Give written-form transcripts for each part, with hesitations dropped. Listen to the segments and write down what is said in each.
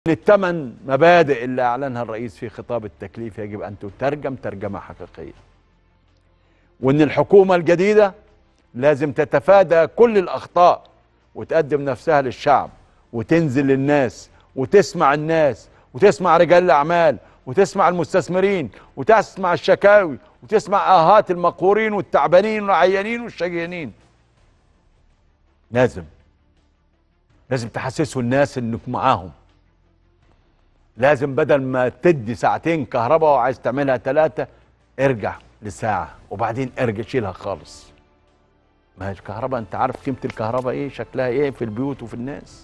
الثمان مبادئ اللي أعلنها الرئيس في خطاب التكليف يجب أن تترجم ترجمة حقيقية، وإن الحكومة الجديدة لازم تتفادى كل الأخطاء وتقدم نفسها للشعب وتنزل للناس وتسمع الناس وتسمع رجال الأعمال وتسمع المستثمرين وتسمع الشكاوي وتسمع آهات المقهورين والتعبانين والعيانين والشقيانين. لازم تحسسوا الناس إنك معاهم. لازم بدل ما تدي ساعتين كهرباء وعايز تعملها 3 ارجع لساعة وبعدين ارجع شيلها خالص. ما هي الكهرباء، انت عارف قيمة الكهرباء ايه، شكلها ايه في البيوت وفي الناس.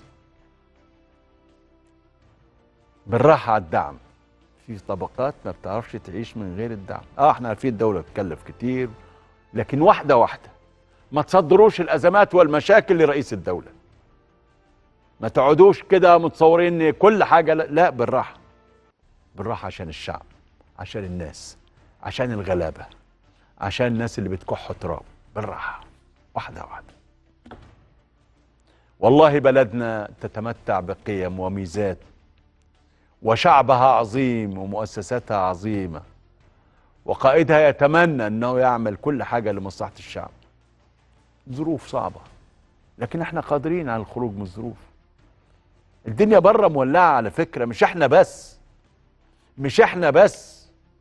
بالراحة على الدعم، في طبقات ما بتعرفش تعيش من غير الدعم. احنا عارفين الدولة بتكلف كتير، لكن واحدة واحدة. ما تصدروش الازمات والمشاكل لرئيس الدولة. ما تقعدوش كده متصورين ان كل حاجة لا، بالراحة. بالراحة عشان الشعب، عشان الناس، عشان الغلابة، عشان الناس اللي بتكح تراب. بالراحة، واحدة واحدة. والله بلدنا تتمتع بقيم وميزات، وشعبها عظيم ومؤسساتها عظيمة، وقائدها يتمنى أنه يعمل كل حاجة لمصلحة الشعب. ظروف صعبة، لكن احنا قادرين على الخروج من الظروف. الدنيا بره مولعة على فكرة، مش احنا بس،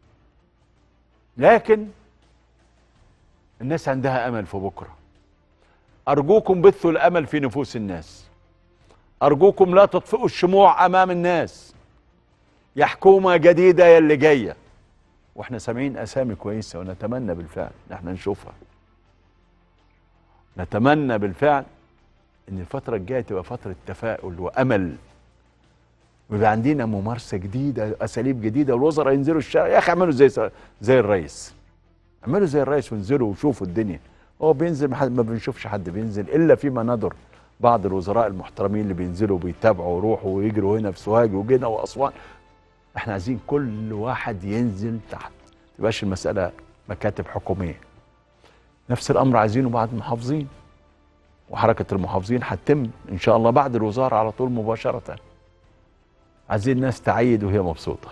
لكن الناس عندها أمل في بكرة. أرجوكم بثوا الأمل في نفوس الناس. أرجوكم لا تطفئوا الشموع أمام الناس. يا حكومة جديدة يا اللي جاية، واحنا سامعين أسامي كويسة ونتمنى بالفعل ان احنا نشوفها. نتمنى بالفعل ان الفترة الجاية تبقى فترة تفاؤل وأمل، ويبقى عندنا ممارسة جديدة، أساليب جديدة، والوزراء ينزلوا الشارع. يا أخي اعملوا زي الرئيس. اعملوا زي الرئيس وانزلوا وشوفوا الدنيا. هو بينزل، ما بنشوفش حد بينزل الا فيما ندر. بعض الوزراء المحترمين اللي بينزلوا وبيتابعوا ويروحوا ويجروا هنا في سوهاج وجينا واسوان. احنا عايزين كل واحد ينزل تحت، ما تبقاش المساله مكاتب حكوميه. نفس الامر عايزينه بعد المحافظين، وحركه المحافظين هتتم ان شاء الله بعد الوزاره على طول مباشره. عايزين الناس تعيد وهي مبسوطه،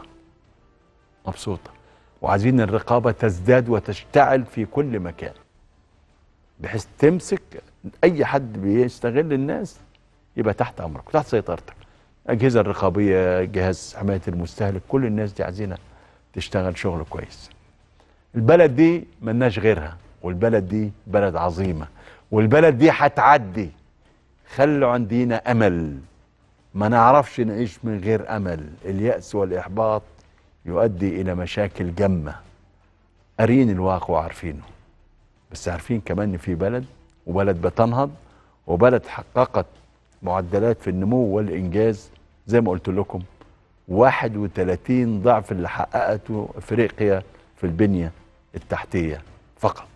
وعايزين الرقابه تزداد وتشتعل في كل مكان، بحيث تمسك اي حد بيستغل الناس يبقى تحت امرك وتحت سيطرتك. الاجهزه الرقابيه، جهاز حمايه المستهلك، كل الناس دي عايزينها تشتغل شغل كويس. البلد دي ملناش غيرها، والبلد دي بلد عظيمه، والبلد دي هتعدي. خلوا عندنا امل، ما نعرفش نعيش من غير امل. اليأس والاحباط يؤدي الى مشاكل جمه، قارين الواقع وعارفينه، بس عارفين كمان ان في بلد، وبلد بتنهض، وبلد حققت معدلات في النمو والانجاز زي ما قلت لكم 31 ضعف اللي حققته افريقيا في البنية التحتية فقط.